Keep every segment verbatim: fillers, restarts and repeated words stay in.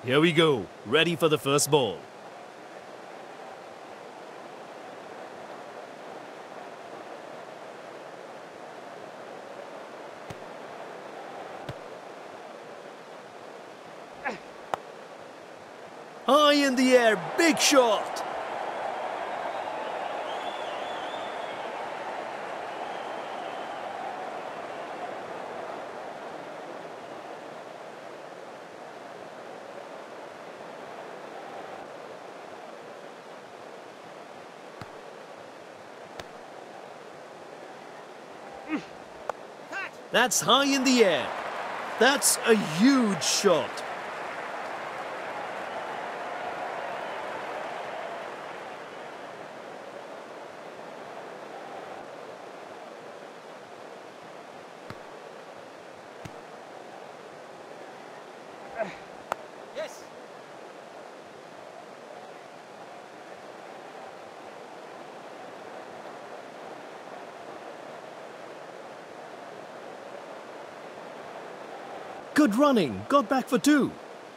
Here we go, ready for the first ball. High in the air, big shot. That's high in the air. That's a huge shot. Yes. Good running, got back for two.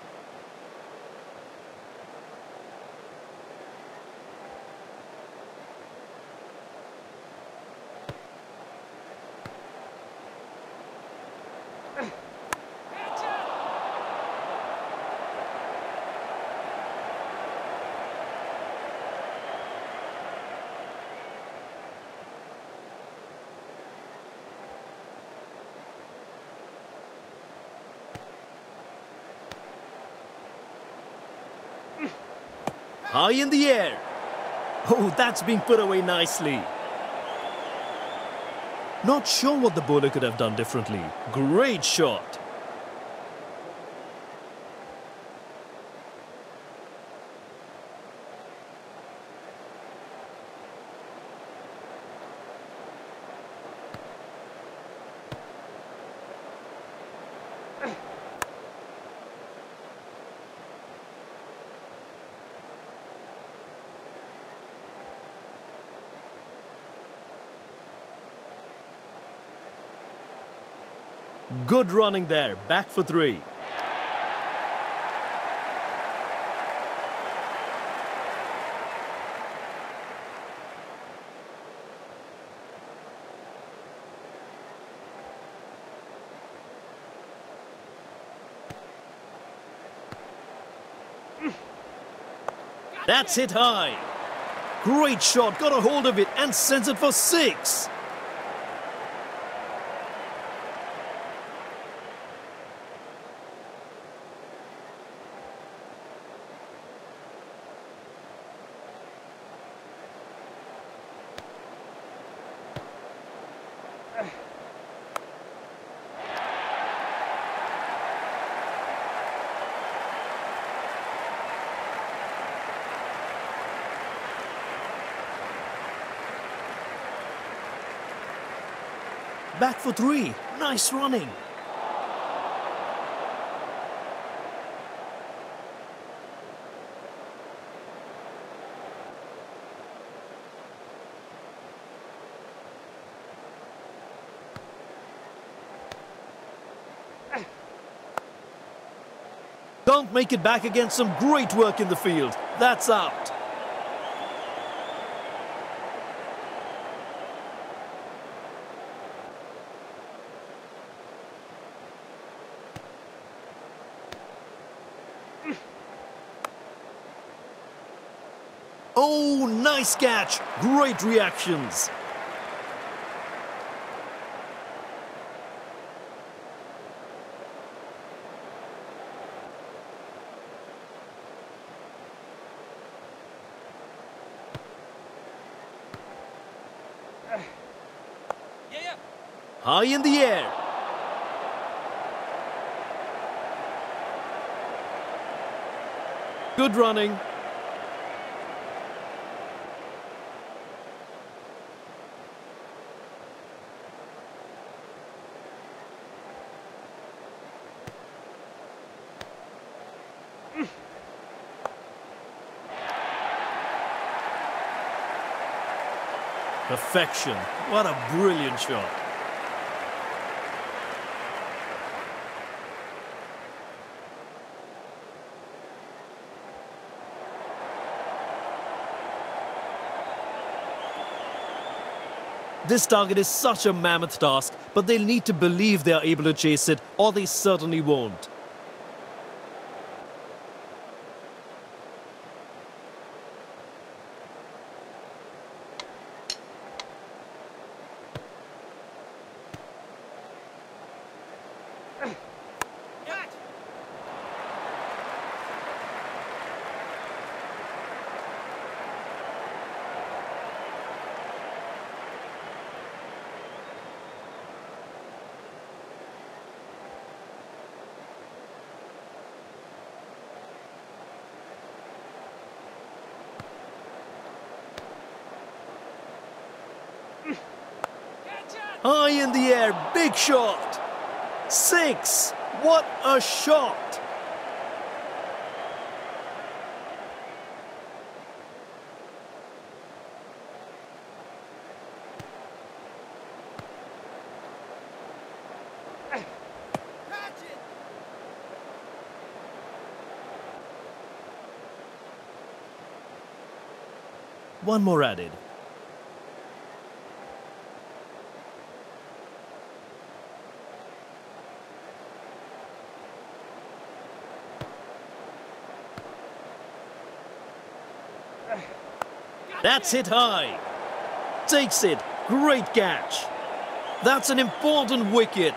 High in the air. Oh, that's been put away nicely. Not sure what the bowler could have done differently. Great shot. Good running there, back for three. That's hit high. Great shot, got a hold of it and sends it for six. Back for three. Nice running. Don't make it back against some great work in the field. That's out. Oh, nice catch. Great reactions. Yeah, yeah. High in the air. Good running. Perfection. What a brilliant shot. This target is such a mammoth task, but they'll need to believe they are able to chase it, or they certainly won't. High in the air, big shot. Six. What a shot. One more added. That's hit high. Takes it. Great catch. That's an important wicket.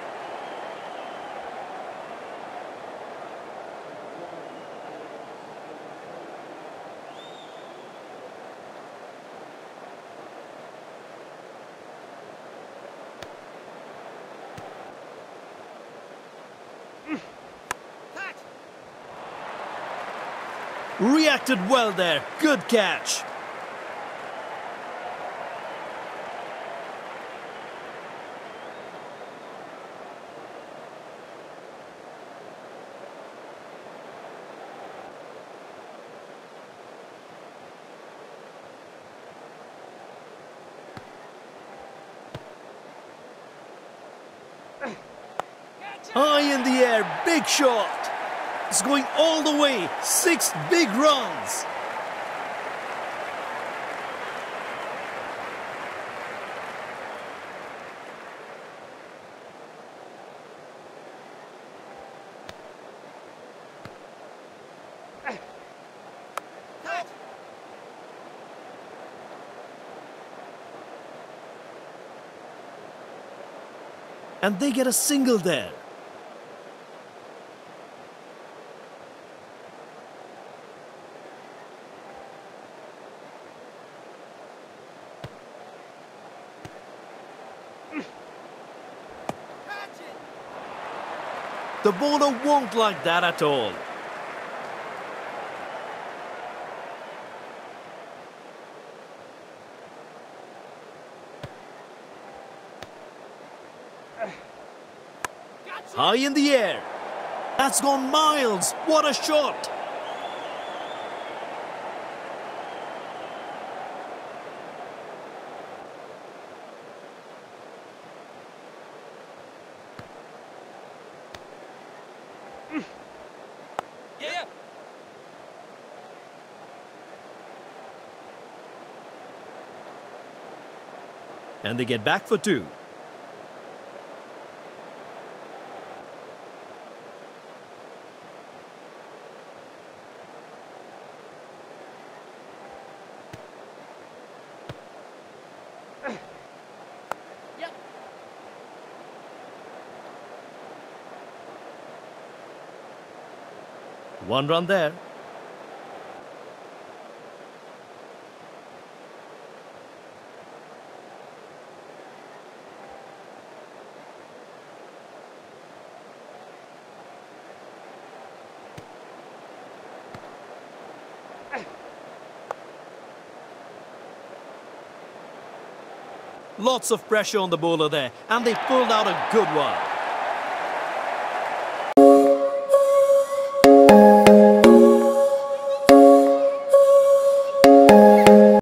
Reacted well there. Good catch. High in the air, big shot. It's going all the way. Six big runs. And they get a single there. The bowler won't like that at all. High in the air. That's gone miles. What a shot. Yeah. And they get back for two. Yep. One run there. Lots of pressure on the bowler there, and they pulled out a good one.